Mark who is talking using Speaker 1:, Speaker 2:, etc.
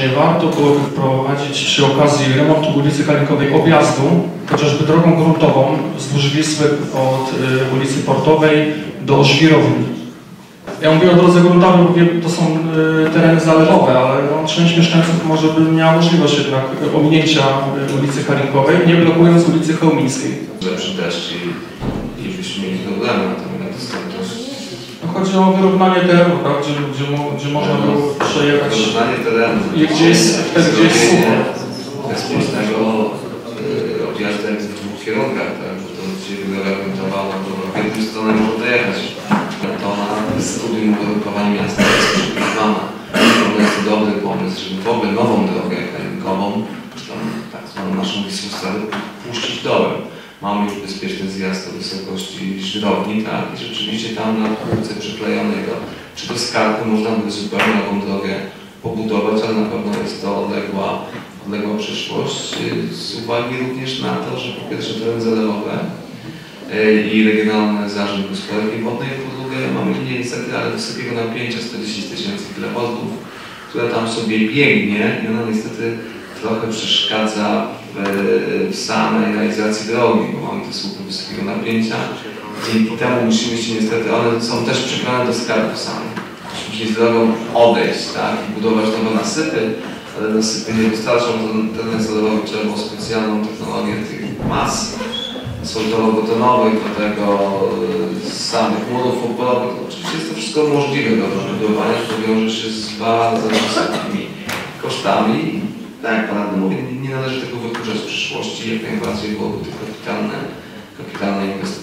Speaker 1: nie warto byłoby wprowadzić przy okazji remontu ulicy Kalinkowej objazdu, chociażby drogą gruntową wzdłuż Wisły od ulicy Portowej do Żwirowni. Ja mówię o drodze gruntowej, bo wiem, to są tereny zalewowe, ale no, część mieszkańców może by miała możliwość jednak ominięcia ulicy Kalinkowej, nie blokując ulicy Chełmińskiej.
Speaker 2: Lepszy deszcz i byśmy mieli problemy na tym dostępność.
Speaker 1: No, chodzi o wyrównanie terenu, tak? Gdzie można było przejechać.
Speaker 2: Wyrównanie terenu.
Speaker 1: Gdzie jest sucho.
Speaker 2: Bezpiecznego odjazdem w dwóch kierunkach, tak? Że to się wyorientowało, to w jedną stronę może dojechać. To na studium uwarunkowań miasta jest przygotowana. To jest dobry pomysł, żeby w ogóle nową drogę kalinkową, czy tam tak zwaną naszą Wisłę puścić dołem. Mamy już bezpieczny zjazd do wysokości Żwirowni, tak? I rzeczywiście tam na półce przyklejonego, czy do skarpy można by zupełnie nową drogę pobudować, ale na pewno jest to odległa przyszłość. Z uwagi również na to, że po pierwsze teren zalewowe i Regionalny Zarząd Gospodarki Wodnej, po drugie mamy linię niestety, ale wysokiego napięcia 110 000 kV, która tam sobie biegnie i ona niestety trochę przeszkadza w samej realizacji drogi, bo mamy te słupy wysokiego napięcia. Dzięki temu musimy się niestety, one są też przyklejone do skarbu samej. Musimy się z drogą odejść, tak, i budować nowe nasypy, ale nasypy nie wystarczą, teren zalewowy trzeba było specjalną technologię tych mas asfaltowo-betonowych, do tego samych murów oporowych. Oczywiście jest to wszystko możliwe do budowania, to wiąże się z bardzo wysokimi kosztami. Tak jak Pan Radny mówi, nie należy tego wykluczać w przyszłości, jak najbardziej byłoby to kapitalne inwestycje.